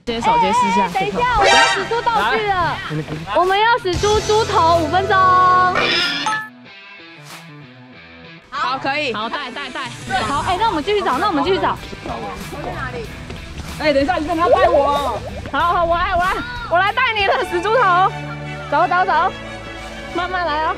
接手接试下。 等一下，我要使出道具了，我们要使出猪头5分钟。 好，可以。好，带。 好，那我们继续找，找去哪里？ 等一下，你干嘛带我？好，我来带你了，死猪头。走，慢慢来哦。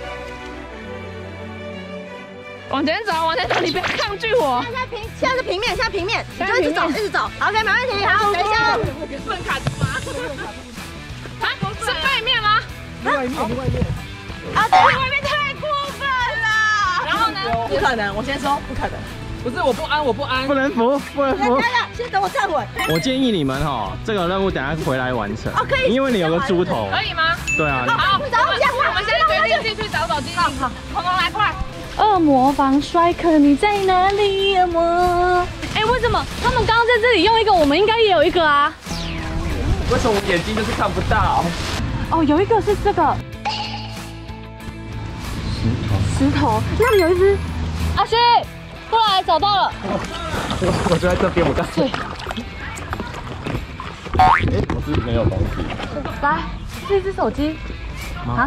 往前走，你不要抗拒我。 现在是平面，你就一直走。OK， 没问题。好，等一下。 不能卡住吗？啊，是背面吗？ 另外一面。 啊，对，外面太过分了。 然后呢？不可能，我先说不可能。不是，我不安。 不能扶。 先等我站稳。 我建议你们这个任务等下回来完成。 可以。 因为你有个猪头。 可以吗？ 对啊。 好，我们现在决定进去找手机。好，彤彤来，快。 恶魔防摔客，你在哪里，恶魔？为什么他们刚刚在这里用一个，我们应该也有一个啊？ 为什么我眼睛就是看不到？ 哦，有一个是这个石头，那里有一只。阿勋，过来，找到了。 我就在这边，我在。对。我是没有东西。 来，是一只手机。啊？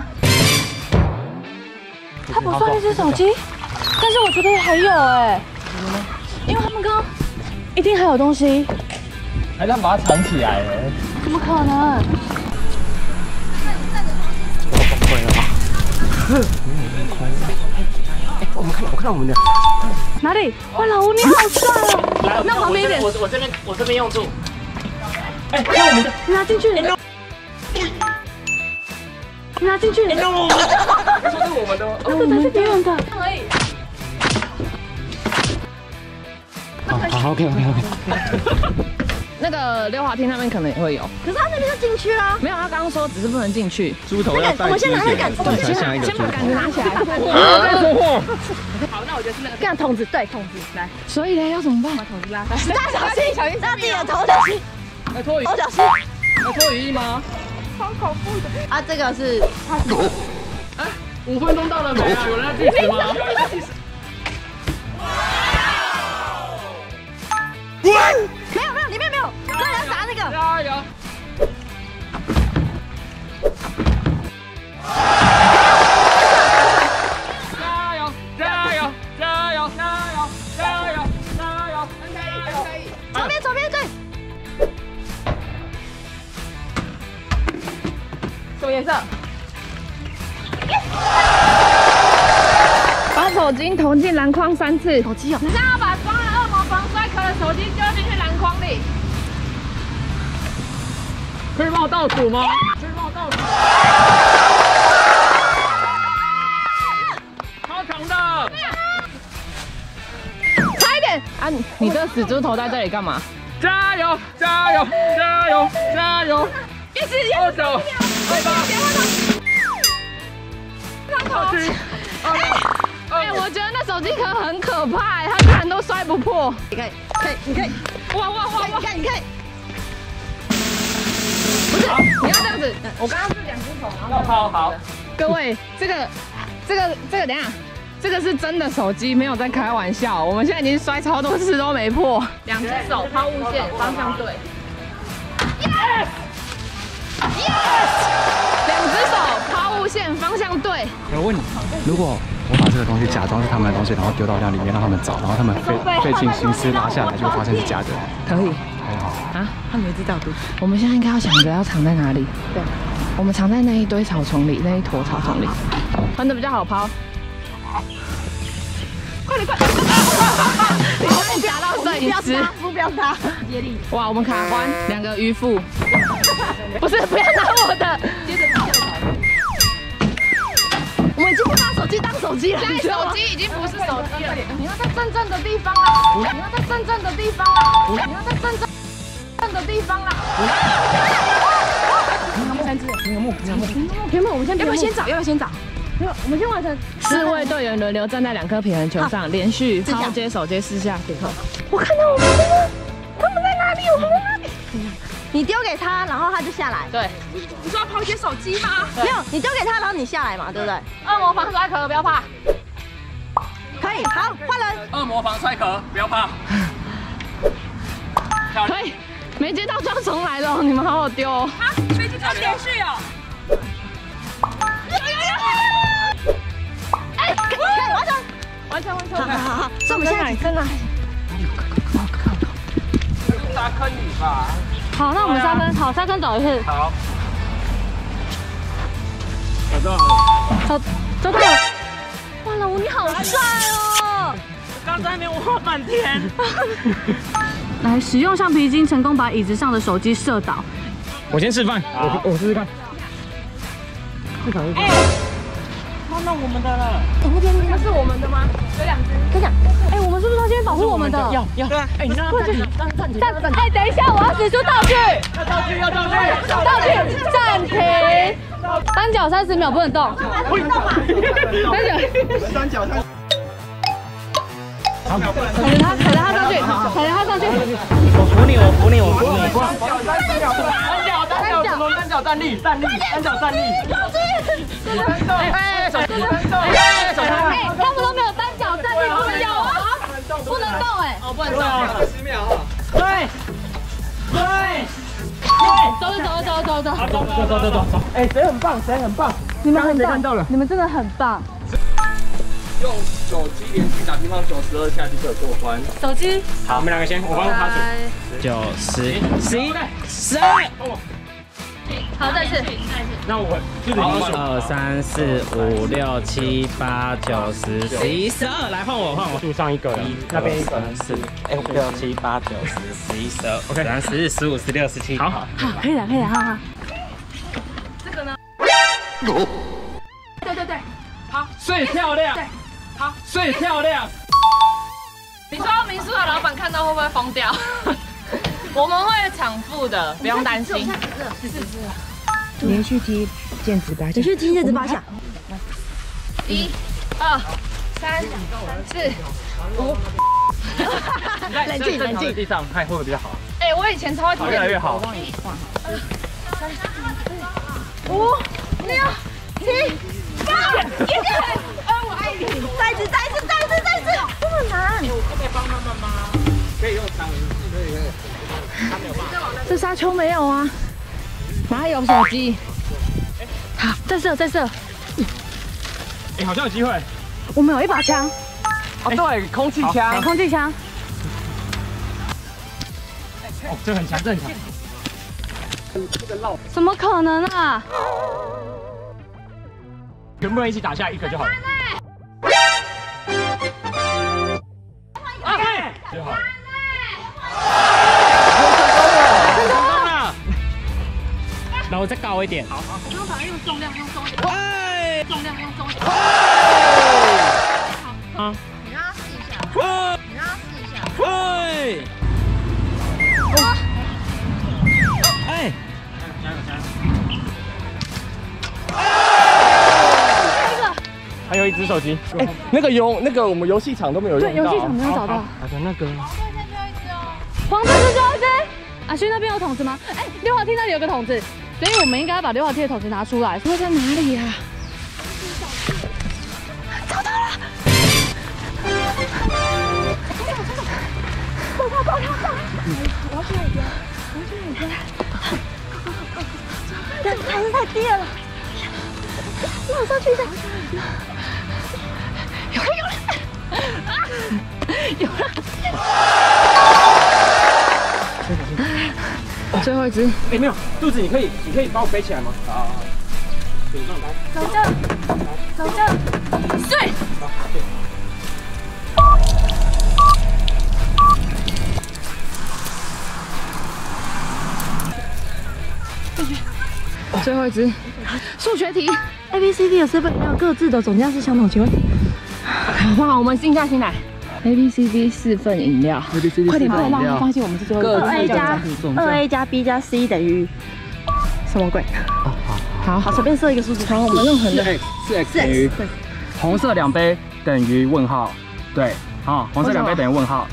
它不算一只手机，但是我觉得还有因为他们刚刚一定还有东西。 还让把它藏起来了？ 怎么可能？ 我崩溃了啊！我看到我们的哪里？哇，老吴你好帅哦！那旁边一点， 我这边用住。那我们的， 你拿进去。你拿进去。 这是我们的吗？ 那个才是别人的。可以。 好 ，OK。 那个溜滑梯那边可能也会有， 可是他那边就进去了。 没有，他刚刚说只是不能进去。 猪头要带。 我们先拿那杆子， 先把杆子拿起来。好，那我觉得是那个。 这样筒子，对，筒子来。 所以呢，要怎么办？ 把筒子拉开。大小心，让自己的头小心。 脱雨。 头小心。 要脱雨衣吗？ 超恐怖的。啊，这个是。 5分钟到了没啊？有人要计时吗？ 没有，里面没有。这人砸那个。 加油！ 左边对。 什么颜色？把手机投进篮筐3次。 手机哦。 你现在要把装了恶魔防摔壳的手机丢进去篮筐里。可以帮我倒数吗？超强的！差一点啊！你这死猪头在这里干嘛？加油！1时29、28、我觉得那手机壳很可怕，它居然都摔不破。 你可以。 哇！ 你看。 不是，你要这样子。我刚刚是2只手，然后好。各位，这个，等一下，这个是真的手机，没有在开玩笑。我们现在已经摔超多次都没破。2只手抛物线，方向对。Yes！ 2只手抛物线，方向对。 我问你，如果我把这个东西假装是他们的东西，然后丢到那里面让他们找，然后他们费尽心思拿下来，就会发现是假的。 可以。 还好啊，他们也知道的。我们现在应该要想着要藏在哪里。对。我们藏在那一堆草丛里，那一坨草丛里，分的比较好抛。快点！你会夹到摄影师。 不要他，接力。 哇，我们卡关2个渔夫。不是，不要拿我的。接着我们已经不拿手机当手机了。 现在手机已经不是手机了。你要在真正的地方啦！你要在真正的地方啦！你要在真正的地方啦！3只，屏幕， 我们先要不要先找？没有，我们先完成。 4位队员轮流站在2颗平衡球上，连续抛接手接4下点头。 我看到我们了，他们在哪里？我们在哪里？你丢给他，然后他就下来。 对。你说要抛接手机吗？ 没有，你丢给他，然后你下来嘛，对不对？ 恶魔防摔壳，不要怕。 可以，好，换人。 恶魔防摔壳，不要怕。 可以。 没接到就要重来了，你们好好丢哦。 啊，没接到连续哦。 哎，完成。好，是我们现在几分了？ 沙坑你吧。 好，那我们沙坑，好，沙坑走一次。 好。找到了。 找到了。哇，老吴你好帅哦！ 刚在那边挖半天。 来，使用橡皮筋成功把椅子上的手机射倒。 我先示范，我试试看。 哎，看到我们的了。 那是我们的吗？有2只。 跟你讲，哎，我们是不是要先保护我们的？ 要。 对啊，哎，你让他站起， 哎，等一下，我要使出道具。 要道具。 暂停。单脚30秒不能动。 三角三。 踩着他上去。 我扶你。单脚站立。 哎，他们都没有单脚站立，他们有啊，不能动哎。 哦，不能动。 20秒。 对。 走。 哎，谁很棒？ 你们很看到了， 你们真的很棒。 用手机连续打乒乓球12下就可以过关。 手机。 好，我们2个先，我帮他数。9、10、11、12。 好，再次。 那我1、2、3、4、5、6、7、8、9、10、11、12，来换我，数上一个了，那边一个4、5、6、7、8、9、10、11、12 ，OK， 13、14、15、16、17，好， 可以了，好。 这个呢？对。 好，最漂亮。好，最漂亮。 你说民宿的老板看到会不会疯掉？我们会场付的，不用担心。 连续踢毽子8下。 1、2、3、4、5。 冷静。地上看会不会比较好？ 哎，我以前超会踢， 越来越好。 1、2、3、4、5、6、7、8，我爱你。再一次，这么难。 我可以帮他们吗？可以用枪，可以。他没有办法。 这沙丘没有啊？哪有手机？ 好，再射。 哎，好像有机会。 我们有一把枪。 哦，对，空气枪。 空气枪。 哦，这很强。 怎么可能啊？ 全部人一起打下一个就好了。OK， 就好了。成功了。然后再高一点。好。 不用把它用重量，用重量。 啊。 你让他试一下。 哎。还有一只手机。 哎，那个我们游戏场都没有用到。 对，游戏场没有找到。 好的，那个。 黄色是最后一只。阿勋那边有桶子吗？哎，溜滑梯那里有个桶子，所以我们应该要把溜滑梯的桶子拿出来。会在哪里呀？找到了！走！我要去哪边？台子太低了，马上去一下。有了！ 最后一只。 哎，没有，肚子你可以帮我背起来吗？好。 走着。 对。最后一只。数学题 ABCD 的7饮料各自的总价是相同，请问？ 好，我们静下心来。ABCD 4份饮料，快点，不能让他发现我们是最后一个。 2A 加 B 加 C 等于什么鬼？好，随便设一个数字。 好，我们用横的。 4x 等于红色2杯等于问号。对，好，红色2杯等于问号。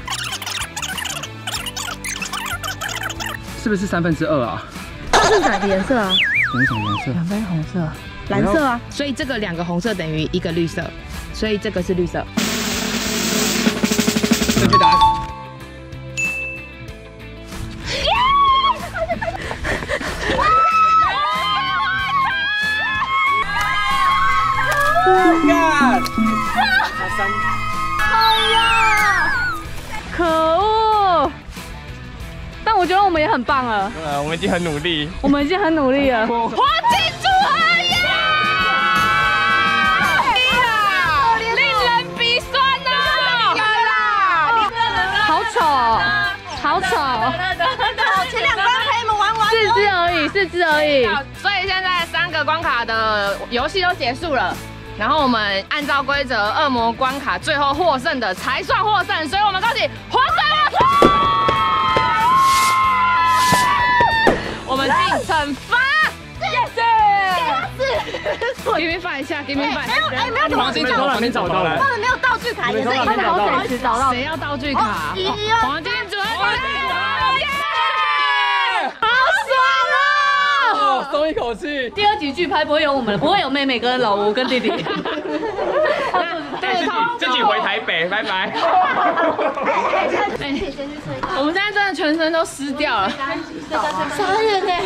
是不是2/3啊？ 它是哪个颜色啊？ 等什么颜色？ 2杯红色，蓝色啊。 所以这个2个红色等于1个绿色，所以这个是绿色。 正确答案。 们也很棒了。 我们已经很努力。 我们已经很努力了。黄金组合耶！令人鼻酸哦！好丑，好丑。 前2关陪你们玩完。 4只而已，4只而已。 所以现在3个关卡的游戏都结束了。然后我们按照规则，恶魔关卡最后获胜的才算获胜，所以我们恭喜黄色恶魔。我们进惩罚 ，yes，give me five 一下 ，give me five。 没有黄金从哪边找到的？ 他们没有道具卡，也是他们好随时找到。 谁要道具卡？黄金组合，好爽哦！ 松一口气。 第2集剧拍不会有我们，不会有妹妹跟老吴跟弟弟。 自己回台北，拜拜。 我们现在真的全身都湿掉了， 傻眼呢。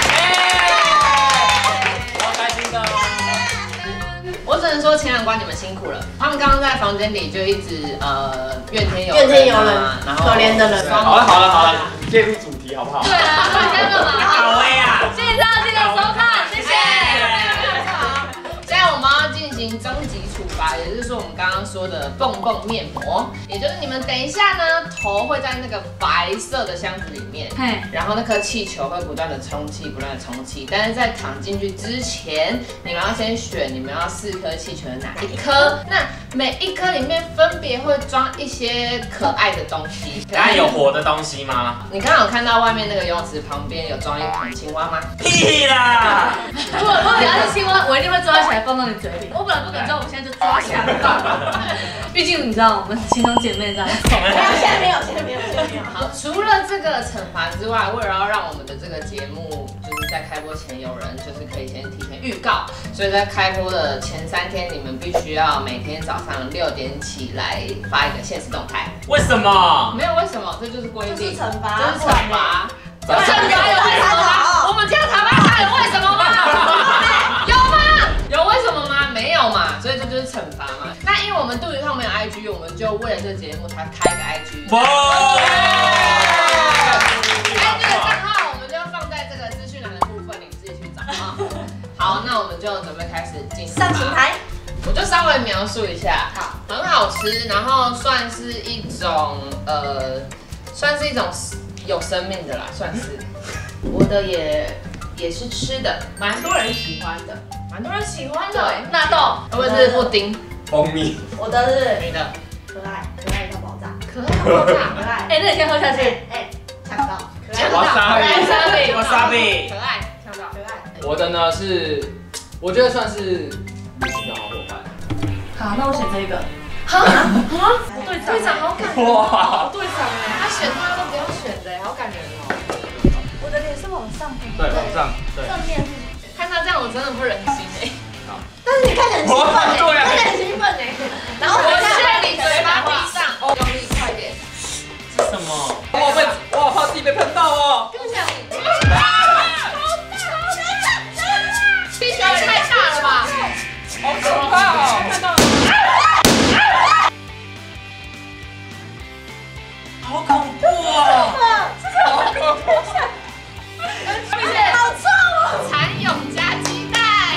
好开心的。 我只能说前2关你们辛苦了。他们刚刚在房间里就一直怨天尤人，然后可怜的人。 好了，介入主题好不好？ 对啊，大家干嘛？ 好威啊！ 谢谢大家，记得收看，谢谢。 现在我们要进行终极处罚，也就是说我们刚刚说的蹦蹦面膜，也就是你们等一下呢，头会在那个白色的箱子里面，然后那颗气球会不断的充气，但是在躺进去之前，你们要先选你们要4颗气球的哪一颗，那每一颗里面分别会装一些可爱的东西。 那有活的东西吗？ 你刚刚有看到外面那个游泳池旁边有装一桶青蛙吗？ 屁啦！ 如果等下是青蛙，我一定会抓起来放到你嘴里。我本来不敢抓，我现在就抓起来放。毕竟你知道，我们亲兄姐妹这样。 现在没有。 好，除了这个惩罚之外，为了要让我们的这个节目就是在开播前有人就是可以先提前预告，所以在开播的前3天，你们必须要每天早上6点起来发一个限时动态。 为什么？ 没有为什么，这就是规定， 这是惩罚， 这是惩罚。惩罚有为什么吗？我们这样查他有为什么吗？有吗？有为什么吗？没有嘛，所以这就是惩罚嘛。那因为我们肚子上没有 IG， 我们就为了这个节目才开个 IG。IG 的账号我们就放在这个资讯栏的部分，你自己去找啊。好，那我们就准备开始进行上平台。 我就稍微描述一下，很好吃，然后算是一种有生命的啦，算是。我的也是吃的，蛮多人喜欢的。纳豆，会不会是布丁？ 蜂蜜。 我的是女的， 可爱到爆炸。 可爱到爆炸。 哎，那你先喝下去。 呛到。 哇沙比。 可爱，呛到。 我的呢是，我觉得算是旅行的好伙伴。 好，那我选这个。 队长好感人哦，队长哎，他选他都不要选的，好感人哦。 我的脸是往上的。 对，往上，对。 正面是。 看他这样，我真的不忍心哎。 但是你看起来很兴奋哎， 对啊， 看起来很兴奋哎。然后我现在你嘴巴闭上，用力快点。 是什么？我好怕自己被喷到哦。 更像你。气球也太大了吧！ 好可怕哦！看到。好恐怖哦！好恐怖！ 好臭哦！蚕蛹加鸡蛋。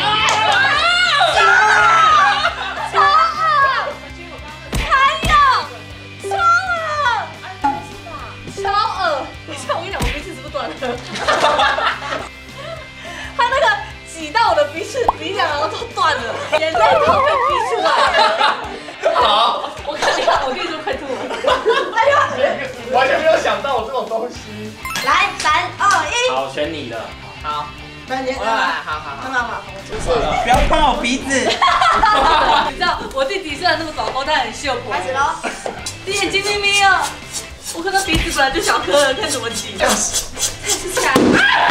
他那个挤到我的鼻梁，然后都断了，眼泪都被逼出来了。 好， 我跟你说快吐了。 完全没有想到我这种东西。 来，3、2、1。 好，选你的。 好， 不然你我来，好。 不要碰我鼻子。 你知道我弟弟虽然那么高，但很秀婆。 开始喽。 你眼睛眯眯啊！我看到鼻子本来就小颗了，看怎么挤。闭起来。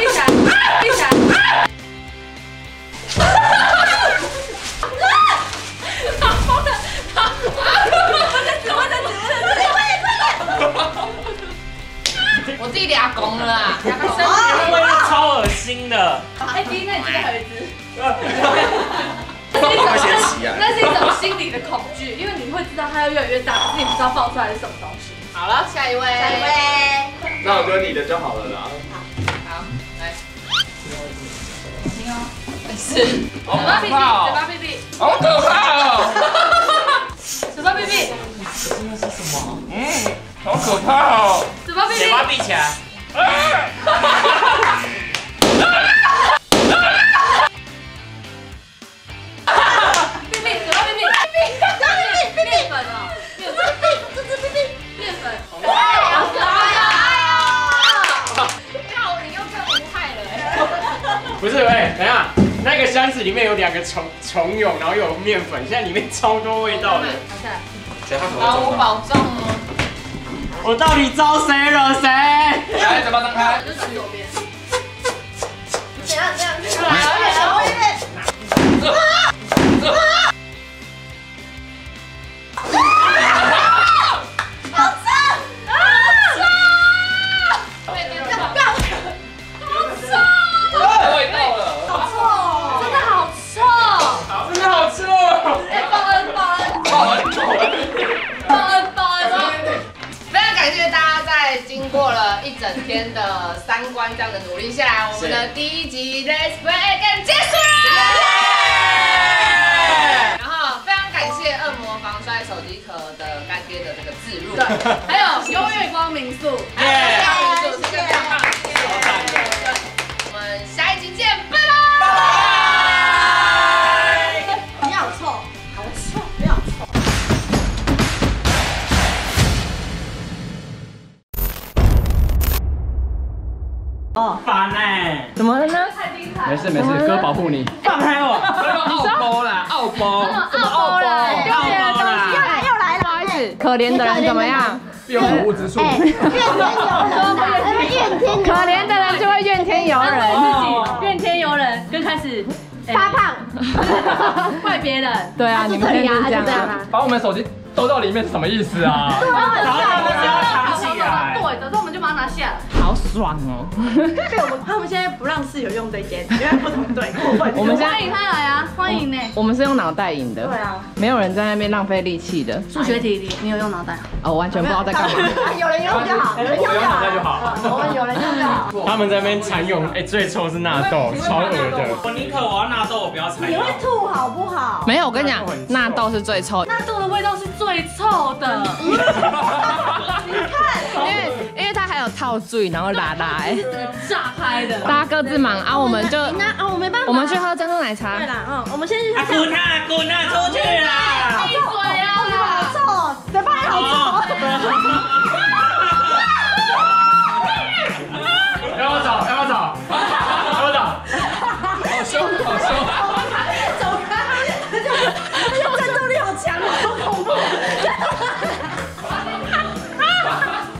我自己俩拱了啦， 超恶心的。 哎，第一那你这边还有一只。 会先洗啊。 那是一种心理的恐惧，因为你会知道它要越来越大，可是你不知道爆出来是什么东西。 好了，下一位。 那我觉得你的就好了啦。 好，来。听哦，没事。 好可怕哦！ 嘴巴闭闭。 好可怕哦！ 嘴巴闭闭。 这是什么？好可怕哦！ 嘴巴闭闭。 嘴巴闭起来。 闭闭，嘴巴闭闭。面粉哦，面粉。好可爱呀！ 靠，你又更无害了。 不是，喂，等一下，那个箱子里面有2个虫蛹，然后又有面粉，现在里面超多味道的。 毫无保障哦。 我到底招谁惹谁？ 来，嘴巴张开。 就转左边。 怎样？ 经过了一整天的3关这样的努力下来，我们的第1集 Let's Play Again 结束了。然后非常感谢恶魔防摔手机壳的干爹的这个置入， 还有优越光民宿， 谢谢。我们下一集见，拜拜。 你好臭，好臭，你好臭。 烦哎！ 怎么了呢？ 没事，哥保护你。放开我！奥包啦，奥包， 奥啦， 又来了， 不好意思，可怜的人怎么样？ 有口无直述。 怨天可怜的人就会怨天尤人， 怨天尤人，跟开始发胖， 怪别人。 对啊，你们现在就是这样啊。 把我们手机兜到里面是什么意思啊？ 对的，那我们就把它拿下来。 好爽哦！ 他们现在不让室友用这间，因为不同队过分。 我们现在欢迎他来啊，欢迎呢。 我们是用脑袋赢的， 对啊， 没有人在那边浪费力气的。 数学题你有用脑袋啊？ 哦，我完全不知道在干嘛。 有人用就好，有人用就好，我们有人用就好。 他们在那边蚕蛹，最臭是纳豆，超恶的。我宁可我要纳豆，我不要蚕蛹。 你会吐好不好？ 没有，我跟你讲，纳豆是最臭的， 纳豆的味道是最臭的。 你看， 因为它还有套醉，然后拉拉， 炸开的。 大家各自忙啊，我们就我没办法， 我们去喝珍珠奶茶。 对啦，我们先去。 滚啊，出去啦！ 闭嘴啊！ 好臭，嘴巴也好臭。